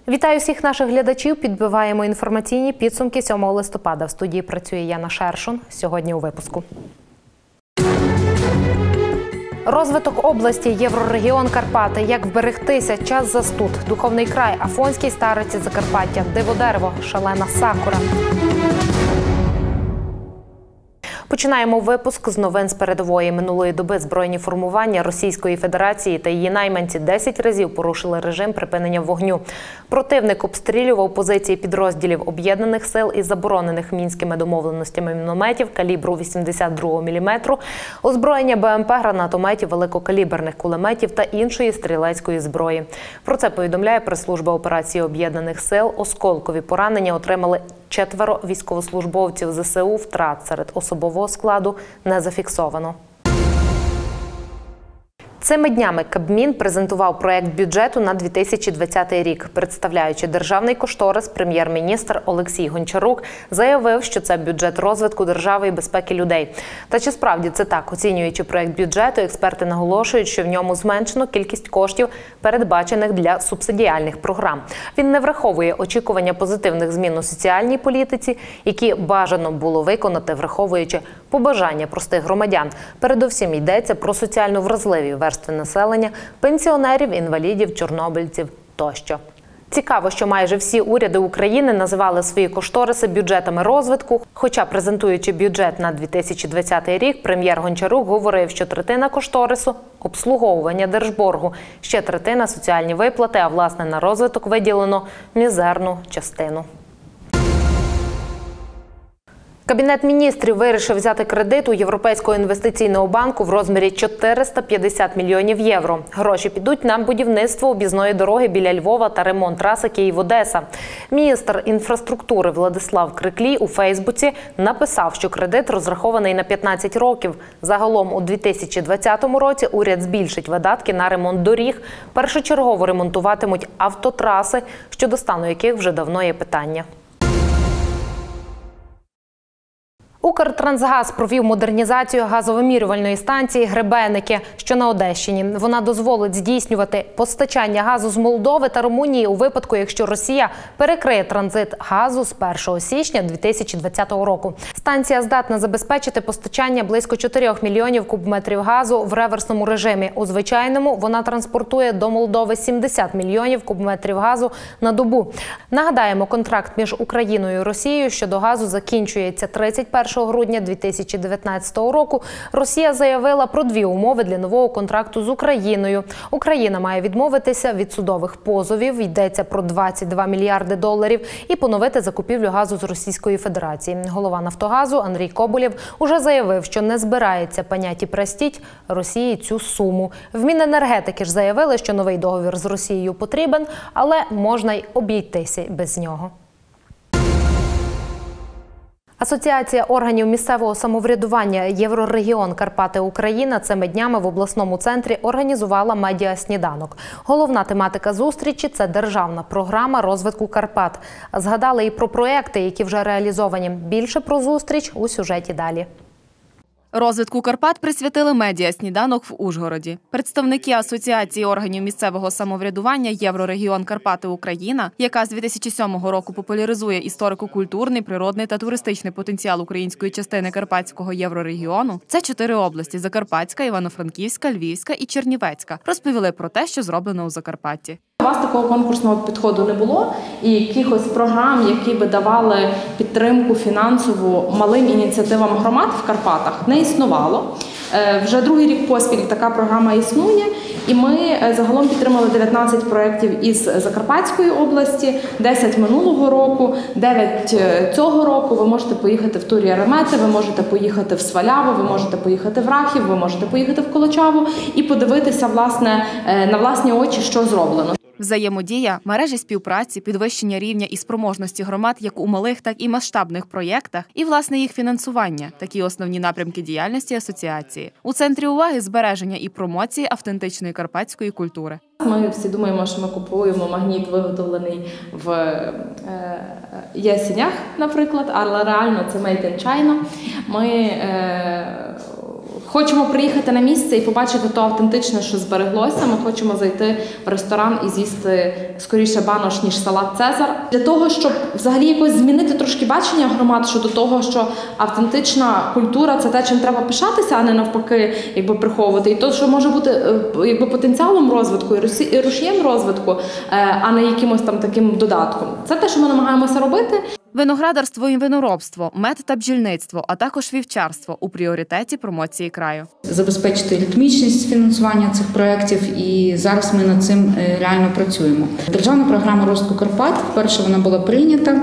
Вітаю всіх наших глядачів. Підбиваємо інформаційні підсумки 7 листопада. В студії працює Яна Шершун. Сьогодні у випуску. Розвиток області, Єврорегіон Карпати. Як вберегтися? Час застуд. Духовний край, Афонський стариці Закарпаття, Диво-дерево, шалена сакура. Починаємо випуск з новин з передової. Минулої доби збройні формування Російської Федерації та її найманці 10 разів порушили режим припинення вогню. Противник обстрілював позиції підрозділів Об'єднаних сил із заборонених мінськими домовленостями мінометів калібру 82 мм, озброєння БМП, гранатометів, великокаліберних кулеметів та іншої стрілецької зброї. Про це повідомляє прес-служба операції Об'єднаних сил. Осколкові поранення отримали 4 військовослужбовців ЗСУ. Втрат серед особового складу не зафіксовано. Цими днями Кабмін презентував проект бюджету на 2020 рік. Представляючи державний кошторис, прем'єр-міністр Олексій Гончарук заявив, що це бюджет розвитку держави і безпеки людей. Та чи справді це так? Оцінюючи проект бюджету, експерти наголошують, що в ньому зменшено кількість коштів, передбачених для субсидіальних програм. Він не враховує очікування позитивних змін у соціальній політиці, які бажано було виконати, враховуючи побажання простих громадян. Передусім йдеться про соціально вразливі верстви населення, пенсіонерів, інвалідів, чорнобильців тощо. Цікаво, що майже всі уряди України називали свої кошториси бюджетами розвитку. Хоча, презентуючи бюджет на 2020 рік, прем'єр Гончарук говорив, що третина кошторису – обслуговування держборгу, ще третина – соціальні виплати, а власне на розвиток виділено мізерну частину. Кабінет міністрів вирішив взяти кредит у Європейського інвестиційного банку в розмірі 450 мільйонів євро. Гроші підуть на будівництво об'їзної дороги біля Львова та ремонт траси Київ-Одеса. Міністр інфраструктури Владислав Криклій у Фейсбуці написав, що кредит розрахований на 15 років. Загалом у 2020 році уряд збільшить видатки на ремонт доріг. Першочергово ремонтуватимуть автотраси, щодо стану яких вже давно є питання. Укртрансгаз провів модернізацію газовимірювальної станції «Гребенники», що на Одещині. Вона дозволить здійснювати постачання газу з Молдови та Румунії у випадку, якщо Росія перекриє транзит газу з 1 січня 2020 року. Станція здатна забезпечити постачання близько 4 мільйонів кубометрів газу в реверсному режимі. У звичайному вона транспортує до Молдови 70 мільйонів кубометрів газу на добу. Нагадаємо, контракт між Україною і Росією щодо газу закінчується 31 грудня 2019 року. Росія заявила про 2 умови для нового контракту з Україною. Україна має відмовитися від судових позовів, йдеться про 22 мільярди доларів, і поновити закупівлю газу з Російської Федерації. Голова «Нафтогазу» Андрій Коболєв уже заявив, що не збирається панять і простіть Росії цю суму. В Міненергетики ж заявили, що новий договір з Росією потрібен, але можна й обійтися без нього. Асоціація органів місцевого самоврядування «Єврорегіон Карпати Україна» цими днями в обласному центрі організувала медіа-сніданок. Головна тематика зустрічі – це державна програма розвитку Карпат. Згадали і про проекти, які вже реалізовані. Більше про зустріч у сюжеті далі. Розвитку Карпат присвятили медіа-сніданок в Ужгороді. Представники Асоціації органів місцевого самоврядування «Єврорегіон Карпати Україна», яка з 2007 року популяризує історико-культурний, природний та туристичний потенціал української частини Карпатського єврорегіону, це 4 області – Закарпатська, Івано-Франківська, Львівська і Чернівецька – розповіли про те, що зроблено у Закарпатті. У вас такого конкурсного підходу не було, і якихось програм, які би давали підтримку фінансову малим ініціативам громад в Карпатах, не існувало. Вже другий рік поспіль така програма існує, і ми загалом підтримали 19 проєктів із Закарпатської області, 10 минулого року, 9 цього року. Ви можете поїхати в Турі Яремети, ви можете поїхати в Сваляву, ви можете поїхати в Рахів, ви можете поїхати в Колочаву і подивитися, власне, на власні очі, що зроблено. Взаємодія, мережі співпраці, підвищення рівня і спроможності громад як у малих, так і масштабних проєктах і, власне, їх фінансування – такі основні напрямки діяльності асоціації. У центрі уваги – збереження і промоції автентичної карпатської культури. Ми всі думаємо, що ми купуємо магніт, виготовлений в ясенях, наприклад, але реально це made in China. Ми хочемо приїхати на місце і побачити то автентичне, що збереглося. Ми хочемо зайти в ресторан і з'їсти скоріше банош, ніж салат Цезар. Для того, щоб взагалі якось змінити трошки бачення громад щодо того, що автентична культура – це те, чим треба пишатися, а не навпаки приховувати. І то, що може бути потенціалом розвитку і рушієм розвитку, а не якимось там таким додатком. Це те, що ми намагаємося робити. Виноградарство і виноробство, мед та бджільництво, а також вівчарство у пріоритеті промоції краю. Забезпечити ритмічність фінансування цих проєктів, і зараз ми над цим реально працюємо. Державна програма розвитку Карпат, вперше вона була прийнята,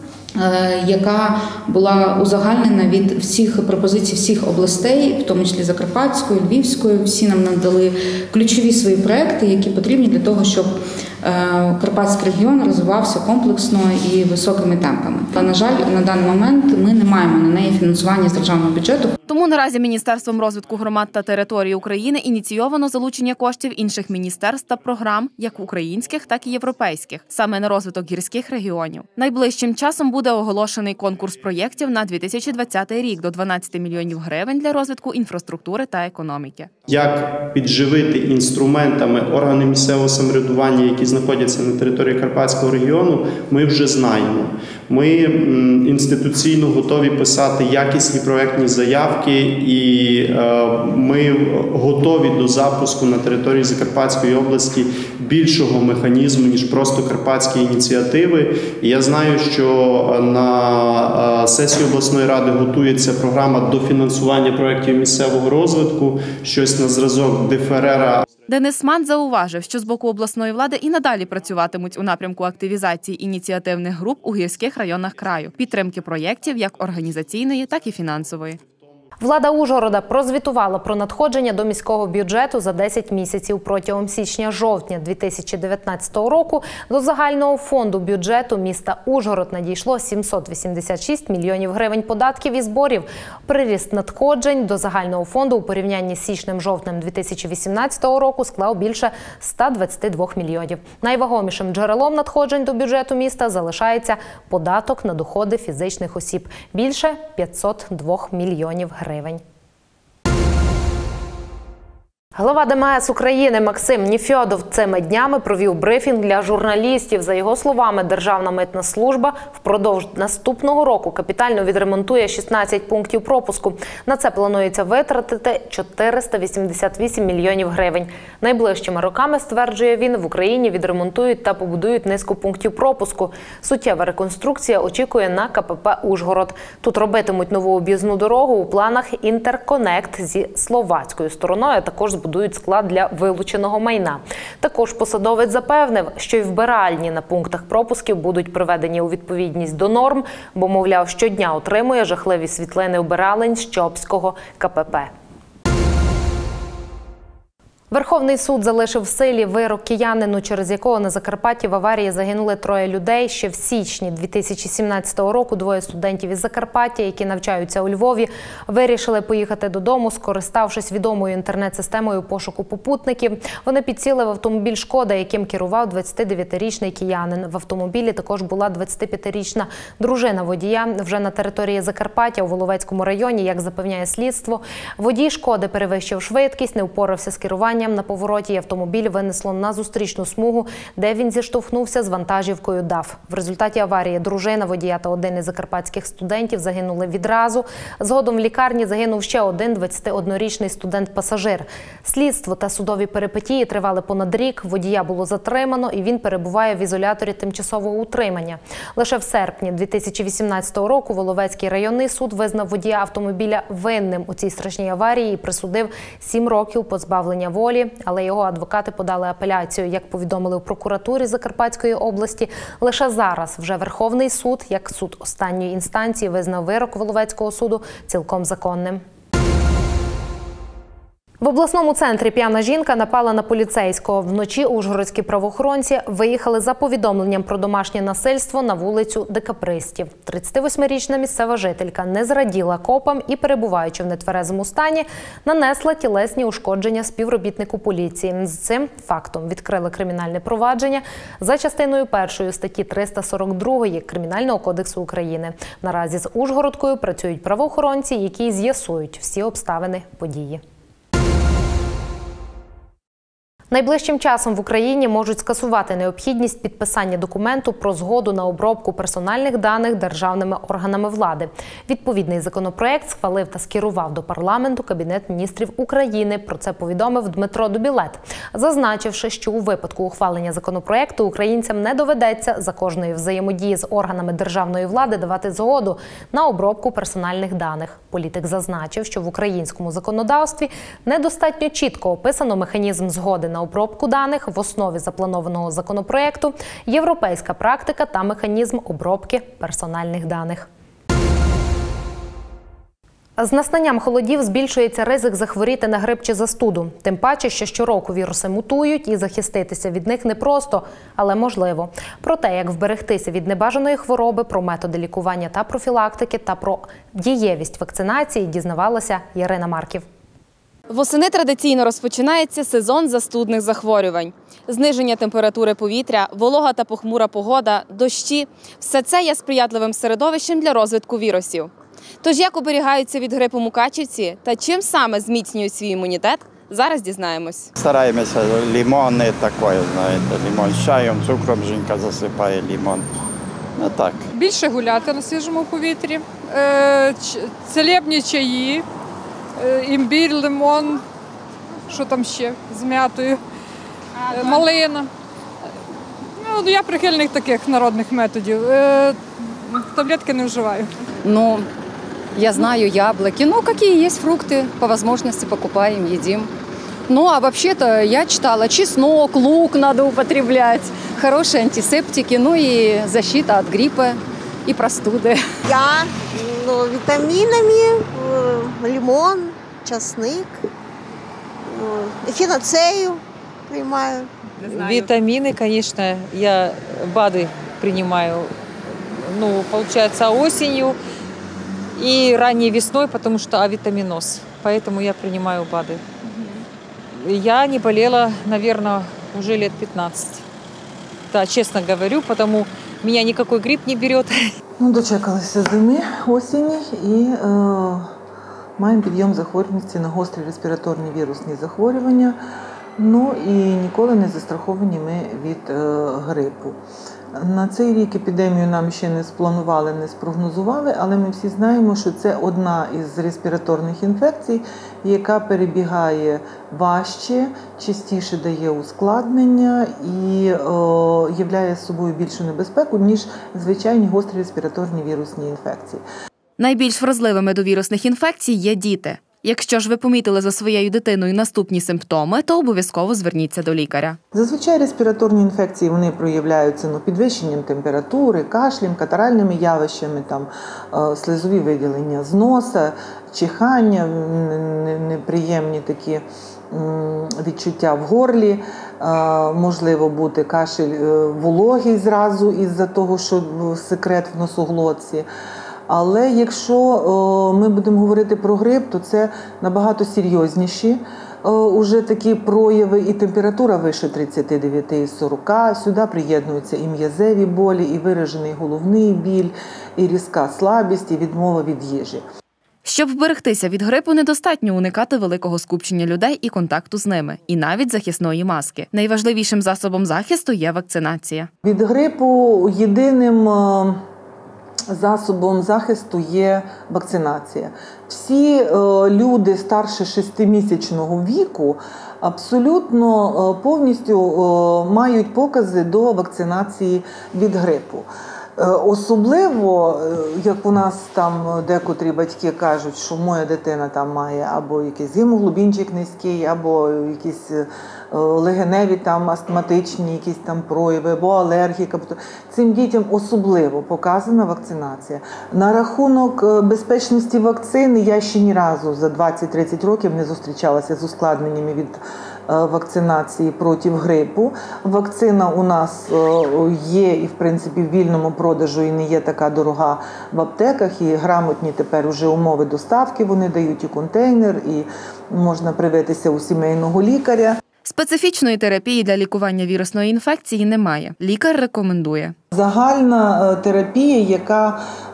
яка була узагальнена від всіх пропозицій всіх областей, в тому числі Закарпатської, Львівської. Всі нам надали ключові свої проекти, які потрібні для того, щоб Карпатський регіон розвивався комплексно і високими темпами. Та, на жаль, на даний момент ми не маємо на неї фінансування з державного бюджету. Тому наразі Міністерством розвитку громад та територій України ініційовано залучення коштів інших міністерств та програм, як українських, так і європейських, саме на розвиток гірських регіонів. Найближчим часом буде оголошений конкурс проєктів на 2020 рік до 12 мільйонів гривень для розвитку інфраструктури та економіки. Як підживити інструментами органи місцевого самоврядування, які знаходяться на території Карпатського регіону, ми вже знаємо. Ми інституційно готові писати якісні проєктні заявки, і ми готові до запуску на території Закарпатської області більшого механізму, ніж просто карпатські ініціативи. І я знаю, що на сесії обласної ради готується програма дофінансування проєктів місцевого розвитку, щось на зразок ДФРР. Денис Ман зауважив, що з боку обласної влади і надалі працюватимуть у напрямку активізації ініціативних груп у гірських районах краю, підтримки проєктів як організаційної, так і фінансової. Влада Ужгорода прозвітувала про надходження до міського бюджету за 10 місяців. Протягом січня-жовтня 2019 року до загального фонду бюджету міста Ужгород надійшло 786 мільйонів гривень податків і зборів. Приріст надходжень до загального фонду у порівнянні з січнем-жовтнем 2018 року склав більше 122 мільйонів. Найвагомішим джерелом надходжень до бюджету міста залишається податок на доходи фізичних осіб – більше 502 мільйонів гривень. Голова ДМС України Максим Нефьодов цими днями провів брифінг для журналістів. За його словами, Державна митна служба впродовж наступного року капітально відремонтує 16 пунктів пропуску. На це планується витратити 488 мільйонів гривень. Найближчими роками, стверджує він, в Україні відремонтують та побудують низку пунктів пропуску. Суттєва реконструкція очікує на КПП «Ужгород». Тут робитимуть нову об'їзну дорогу, у планах інтерконект зі словацькою стороною, а також збудують склад для вилученого майна. Також посадовець запевнив, що й вбиральні на пунктах пропусків будуть приведені у відповідність до норм, бо, мовляв, щодня отримує жахливі світлини вбиралень з Чопського КПП. Верховний суд залишив в силі вирок киянину, через якого на Закарпатті в аварії загинули 3 людей. Ще в січні 2017 року 2 студентів із Закарпаття, які навчаються у Львові, вирішили поїхати додому, скориставшись відомою інтернет-системою пошуку попутників. Вони підсіли в автомобіль «Шкода», яким керував 29-річний киянин. В автомобілі також була 25-річна дружина водія. Вже на території Закарпаття у Воловецькому районі, як запевняє слідство, водій «Шкоди» перевищив швидкість, не впорався з керуванням. На повороті автомобіль винесло на зустрічну смугу, де він зіштовхнувся з вантажівкою ДАФ. В результаті аварії дружина водія та один із закарпатських студентів загинули відразу. Згодом в лікарні загинув ще один 21-річний студент-пасажир. Слідство та судові перипетії тривали понад рік. Водія було затримано, і він перебуває в ізоляторі тимчасового утримання. Лише в серпні 2018 року Воловецький районний суд визнав водія автомобіля винним у цій страшній аварії і присудив 7 років позбавлення волі. Але його адвокати подали апеляцію. Як повідомили у прокуратурі Закарпатської області, лише зараз вже Верховний суд, як суд останньої інстанції, визнав вирок Воловецького суду цілком законним. В обласному центрі п'яна жінка напала на поліцейського. Вночі ужгородські правоохоронці виїхали за повідомленням про домашнє насильство на вулицю Декабристів. 38-річна місцева жителька не зраділа копам і, перебуваючи в нетверезому стані, нанесла тілесні ушкодження співробітнику поліції. З цим фактом відкрили кримінальне провадження за частиною 1 статті 342 Кримінального кодексу України. Наразі з Ужгородкою працюють правоохоронці, які з'ясують всі обставини події. Найближчим часом в Україні можуть скасувати необхідність підписання документу про згоду на обробку персональних даних державними органами влади. Відповідний законопроект схвалив та скерував до парламенту Кабінет міністрів України. Про це повідомив Дмитро Дубілет, зазначивши, що у випадку ухвалення законопроекту українцям не доведеться за кожної взаємодії з органами державної влади давати згоду на обробку персональних даних. Політик зазначив, що в українському законодавстві недостатньо чітко описано механізм згоди на обробку даних. В основі запланованого законопроекту європейська практика та механізм обробки персональних даних. З настанням холодів збільшується ризик захворіти на грип чи застуду. Тим паче, що щороку віруси мутують і захиститися від них непросто, але можливо. Про те, як вберегтися від небажаної хвороби, про методи лікування та профілактики та про дієвість вакцинації дізнавалася Ярина Марків. Восени традиційно розпочинається сезон застудних захворювань. Зниження температури повітря, волога та похмура погода, дощі – все це є сприятливим середовищем для розвитку вірусів. Тож як оберігаються від грипу мукачівці та чим саме зміцнюють свій імунітет, зараз дізнаємось. Стараємося лимон, не таке, знаєте, лимон з чаєм, цукром жінка засипає лимон. Ну так. Більше гуляти на свіжому повітрі, целебні чаї, імбір, лимон, що там ще, з м'ятою, малина. Ну, я прихильник таких народних методів. Таблетки не вживаю. Ну, я знаю яблоки. Ну, какие есть фрукты, по возможности покупаем, едим. Ну, а вообще-то я читала, чеснок, лук надо употреблять, хорошие антисептики, ну и защита от гриппа и простуды. Я витаминами, лимон, часник, эхиноцею принимаю. Витамины, конечно, я БАДы принимаю, получается, осенью и ранней весной, потому что авитаминоз, поэтому я принимаю БАДы. Я не болела, наверное, уже лет 15. Да, честно говорю, потому меня никакой грипп не берет. Дочекалися зими, осені і маємо підйом захворюваності на гострі респіраторні вірусні захворювання. Ну і ніколи не застраховані ми від грипу. На цей рік епідемію нам ще не спланували, не спрогнозували, але ми всі знаємо, що це одна із респіраторних інфекцій, яка перебігає важче, частіше дає ускладнення і являє собою більшу небезпеку, ніж звичайні гострі респіраторні вірусні інфекції. Найбільш вразливими до вірусних інфекцій є діти. Якщо ж ви помітили за своєю дитиною наступні симптоми, то обов'язково зверніться до лікаря. Зазвичай респіраторні інфекції вони проявляються підвищенням температури, кашлем, катаральними явищами, слизові виділення з носа, чихання, неприємні такі відчуття в горлі, можливо бути кашель вологий зразу із-за того, що секрет в носоглотці. Але якщо ми будемо говорити про грип, то це набагато серйозніші уже такі прояви, і температура вище 39,40. Сюди приєднуються і м'язеві болі, і виражений головний біль, і різка слабість, і відмова від їжі. Щоб вберегтися від грипу, недостатньо уникати великого скупчення людей і контакту з ними, і навіть захисної маски. Найважливішим засобом захисту є вакцинація. Від грипу єдиним засобом захисту є вакцинація. Всі люди старше 6-місячного віку абсолютно повністю мають покази до вакцинації від грипу. Особливо, як у нас там декотрі батьки кажуть, що моя дитина там має або якийсь гемоглобінчик низький, або якісь легеневі там астматичні якісь там прояви або алергіка. Цим дітям особливо показана вакцинація. На рахунок безпечності вакцини я ще ні разу за 20-30 років не зустрічалася з ускладненнями від вакцинації проти грипу. Вакцина у нас є і, в принципі, в вільному продажу і не є така дорога в аптеках, і грамотні тепер уже умови доставки, вони дають і контейнер, і можна привитися у сімейного лікаря. Специфічної терапії для лікування вірусної інфекції немає. Лікар рекомендує. Загальна терапія, яка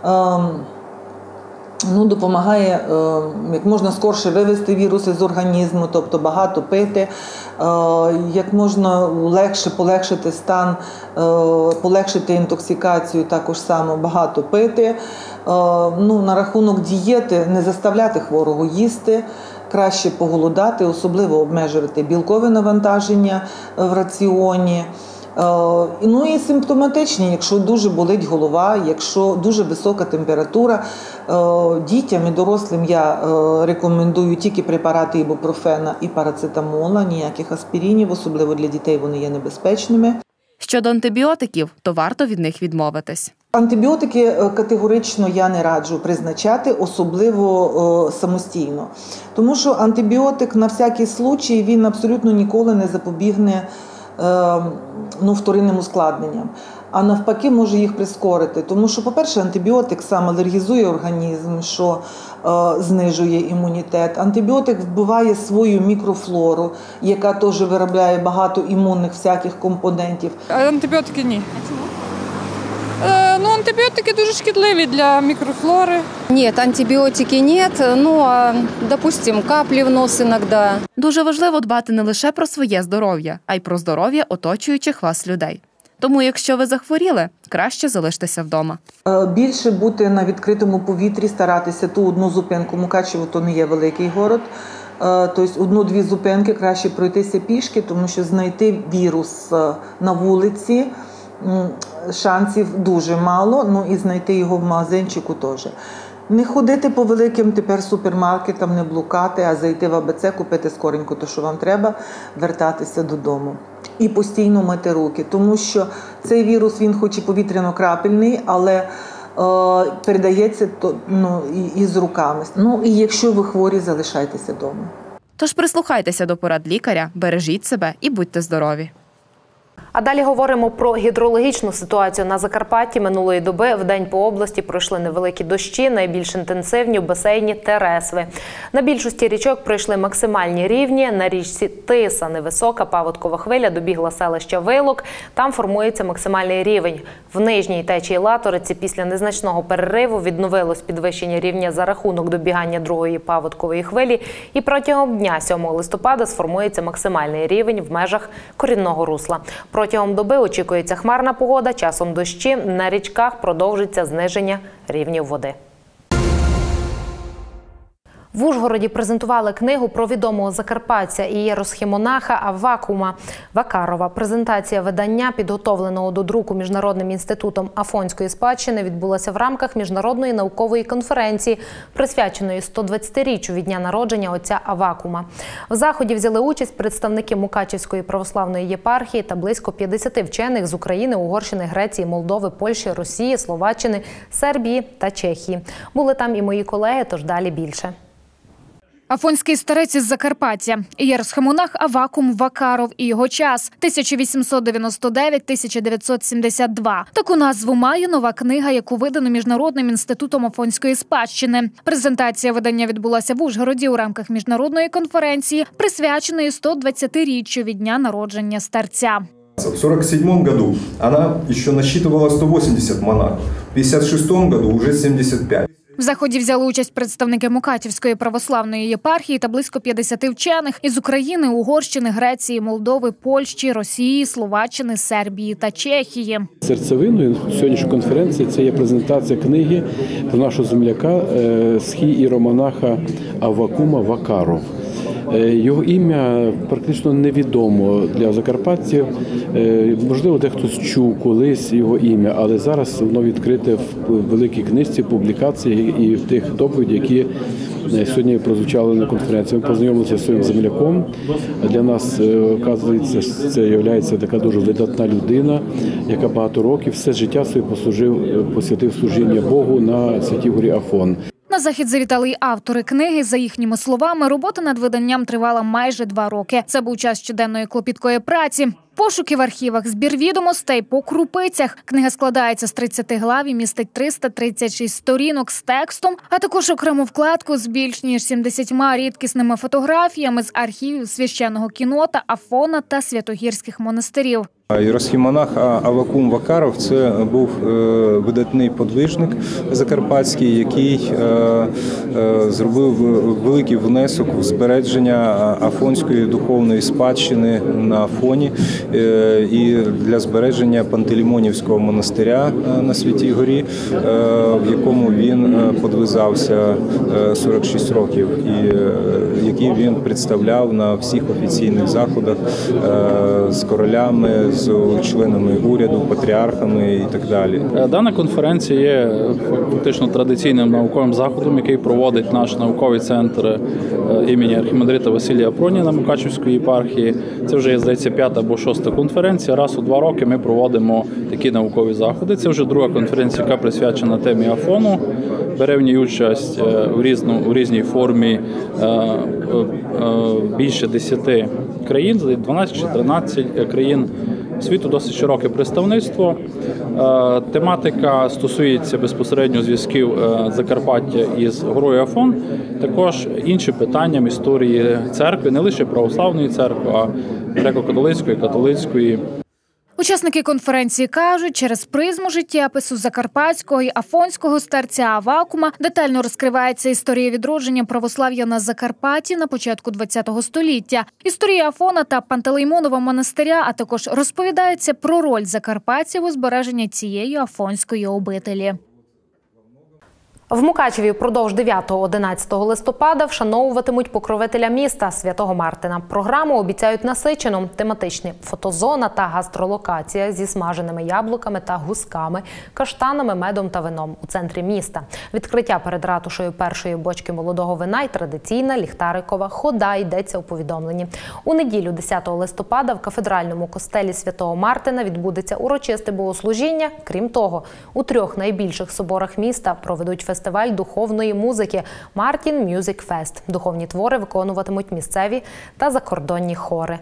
допомагає як можна скорше вивести віруси з організму, тобто багато пити, як можна легше полегшити стан, полегшити інтоксикацію, також само багато пити. На рахунок дієти не заставляти хворого їсти, краще поголодати, особливо обмежувати білкове навантаження в раціоні. І симптоматичні, якщо дуже болить голова, якщо дуже висока температура. Дітям і дорослим я рекомендую тільки препарати ібупрофена і парацетамола, ніяких аспіринів, особливо для дітей вони є небезпечними. Щодо антибіотиків, то варто від них відмовитись. Антибіотики категорично я не раджу призначати, особливо самостійно. Тому що антибіотик на всякий случай, він абсолютно ніколи не запобігне вторинним ускладненням, а навпаки може їх прискорити. Тому що, по-перше, антибіотик сам алергізує організм, що знижує імунітет. Антибіотик вбиває свою мікрофлору, яка теж виробляє багато імунних всяких компонентів. Антибіотики ні. Антибіотики дуже шкідливі для мікрофлори. Нет, антибиотики нет, допустим, капли в нос иногда. Дуже важливо дбати не лише про своє здоров'я, а й про здоров'я оточуючих вас людей. Тому, якщо ви захворіли, краще залиштеся вдома. Більше бути на відкритому повітрі, старатися ту одну зупинку. Мукачево то не є великий город. Тобто одну-дві зупинки краще пройтися пішки, тому що знайти вірус на вулиці шансів дуже мало, і знайти його в магазинчику теж. Не ходити по великим тепер супермаркетам, не блукати, а зайти в АБЦ, купити скоренько те, що вам треба, вертатися додому. І постійно мити руки, тому що цей вірус, він хоч і повітряно-крапельний, але передається і з руками. І якщо ви хворі, залишайтеся вдома. Тож прислухайтеся до порад лікаря, бережіть себе і будьте здорові. А далі говоримо про гідрологічну ситуацію на Закарпатті. Минулої доби вдень по області пройшли невеликі дощі, найбільш інтенсивні в басейні Тересви. На більшості річок пройшли максимальні рівні. На річці Тиса невисока паводкова хвиля добігла селища Вилок. Там формується максимальний рівень. В нижній течії Латориці після незначного перериву відновилось підвищення рівня за рахунок добігання другої паводкової хвилі. І протягом дня 7 листопада сформується максимальний рівень в межах корінного русла. Протягом доби очікується хмарна погода, часом дощі, на річках продовжиться зниження рівнів води. В Ужгороді презентували книгу про відомого закарпатця і єросхимонаха Аввакума Вакарова. Презентація видання, підготовленого до друку Міжнародним інститутом Афонської спадщини, відбулася в рамках міжнародної наукової конференції, присвяченої 120-річчю від дня народження отця Аввакума. В заході взяли участь представники Мукачівської православної єпархії та близько 50 вчених з України, Угорщини, Греції, Молдови, Польщі, Росії, Словаччини, Сербії та Чехії. Були там і мої колеги, тож далі більше. Афонський старець із Закарпаття, єросхимонах Аввакум Вакаров і його час 1899-1972. Таку назву має нова книга, яку видано Міжнародним інститутом Афонської спадщини. Презентація видання відбулася в Ужгороді у рамках міжнародної конференції, присвяченої 120-річчю від дня народження старця. В 1947 году она еще насчитывала 180 монахов, в 1956 году уже 75. В заході взяли участь представники Мукачівської православної єпархії та близько 50 вчених із України, Угорщини, Греції, Молдови, Польщі, Росії, Словаччини, Сербії та Чехії. Серцевиною сьогоднішньої конференції це є презентація книги про нашого земляка, схієромонаха Аввакума Вакаров. Його ім'я практично невідомо для закарпатців. Можливо, дехто чув колись його ім'я, але зараз воно відкрите в великій книжці, публікації і в тих доповідях, які сьогодні прозвучали на конференції. Ми познайомилися з своїм земляком. Для нас, оказується, це є така дуже видатна людина, яка багато років все життя своє посвятив служіння Богу на Святій горі Афон. На захід завітали й автори книги. За їхніми словами, робота над виданням тривала майже 2 роки. Це був час щоденної клопіткої праці. Пошуки в архівах, збір відомостей по крупицях. Книга складається з 30 глав і містить 336 сторінок з текстом, а також окрему вкладку з більш ніж 70 рідкісними фотографіями з архівів священного Кінота, Афона та Святогірських монастирів. Єросхімонах Аввакум Вакаров – це був видатний подвижник закарпатський, який зробив великий внесок в збереження афонської духовної спадщини на Афоні і для збереження Пантелеймонівського монастиря на Святій горі, в якому він подвизався 46 років, і який він представляв на всіх офіційних заходах з королями, з членами уряду, патріархами і так далі. Дана конференція є фактично традиційним науковим заходом, який проводить наш науковий центр імені архімандрита Василія Проніна Мукачівської єпархії. Це вже є, здається, 5-та або 6-та конференція. Раз у 2 роки ми проводимо такі наукові заходи. Це вже 2-га конференція, яка присвячена темі Афону. Бере в ній участь у різній формі більше 10 країн, 12 чи 13 країн світу, досить широке представництво. Тематика стосується безпосередньо зв'язків Закарпаття із горою Афон, також іншим питанням історії церкви, не лише православної церкви, а греко-католицької, католицької. Учасники конференції кажуть, через призму життєпису закарпатського і афонського старця Аввакума детально розкривається історія відродження православ'я на Закарпатті на початку ХХ століття, історія Афона та Пантелеймонова монастиря, а також розповідається про роль закарпатців у збереженні цієї афонської обителі. В Мукачеві впродовж 9-11 листопада вшановуватимуть покровителя міста Святого Мартина. Програму обіцяють насичену, тематичні фотозона та гастролокація зі смаженими яблуками та гусками, каштанами, медом та вином у центрі міста. Відкриття перед ратушею першої бочки молодого вина і традиційна ліхтарикова хода, йдеться у повідомленні. У неділю 10 листопада в кафедральному костелі Святого Мартина відбудеться урочисте богослужіння. Крім того, у 3 найбільших соборах міста проведуть фестиваль духовної музики «Мартін Мюзик Фест». Духовні твори виконуватимуть місцеві та закордонні хори.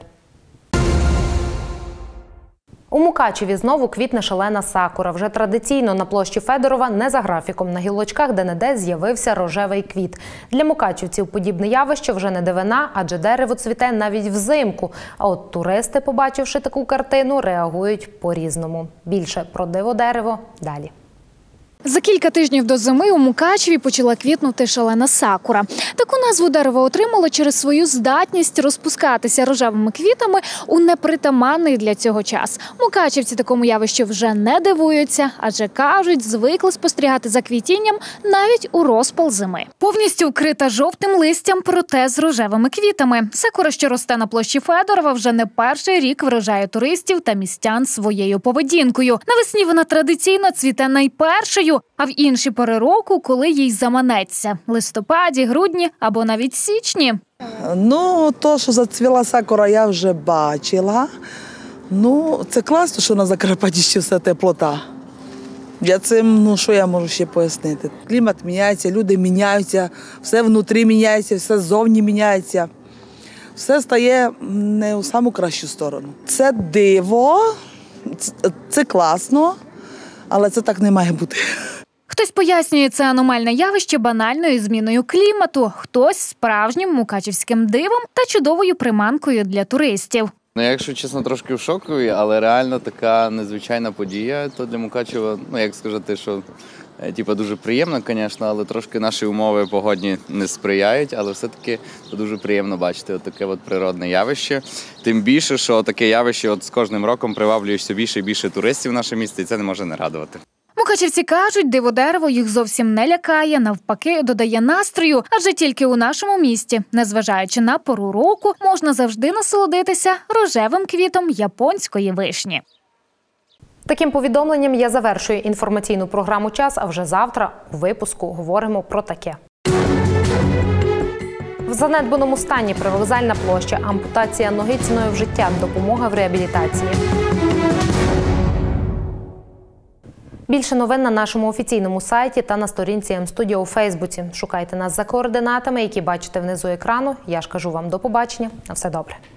У Мукачеві знову квітне шалена сакура. Вже традиційно на площі Федорова не за графіком. На гілочках де-не-де з'явився рожевий квіт. Для мукачівців подібне явище вже не дивина, адже дерево цвіте навіть взимку. А от туристи, побачивши таку картину, реагують по-різному. Більше про диво-дерево далі. За кілька тижнів до зими у Мукачеві почала квітнути шалена сакура. Таку назву дерево отримало через свою здатність розпускатися рожевими квітами у непритаманний для цього час. Мукачівці такому явищу вже не дивуються, адже кажуть, звикли спостерігати за квітінням навіть у розпал зими. Повністю вкрита жовтим листям, проте з рожевими квітами. Сакура, що росте на площі Федорова, вже не перший рік вражає туристів та містян своєю поведінкою. Навесні вона традиційно цвіте найпершою, а в інші пори року, коли їй заманеться – листопаді, грудні або навіть січні. Ну, то, що зацвіла сакура, я вже бачила. Ну, це класно, що на Закарпатті ще все теплота. Я цим, що я можу ще пояснити? Клімат міняється, люди міняються, все внутрі міняється, все ззовні міняється. Все стає не у саму кращу сторону. Це диво, це класно, але це так не має бути. Хтось пояснює це аномальне явище банальною зміною клімату, хтось – справжнім мукачівським дивом та чудовою приманкою для туристів. Ну, якщо чесно, трошки в шоку, але реально така незвичайна подія, то для Мукачева, як сказати, що дуже приємно, звісно, але трошки наші умови погодні не сприяють, але все-таки дуже приємно бачити таке природне явище. Тим більше, що таке явище з кожним роком приваблює все більше і більше туристів в наше місто, і це не може не радувати. Мукачівці кажуть, диво-дерево їх зовсім не лякає, навпаки, додає настрою, адже тільки у нашому місті, незважаючи на пору року, можна завжди насолодитися рожевим квітом японської вишні. Таким повідомленням я завершую інформаційну програму «Час», а вже завтра у випуску говоримо про таке. В занедбаному стані привокзальна площа, ампутація ноги ціною в життя, допомога в реабілітації. Більше новин на нашому офіційному сайті та на сторінці М-студіо у Фейсбуці. Шукайте нас за координатами, які бачите внизу екрану. Я ж кажу вам до побачення. На все добре.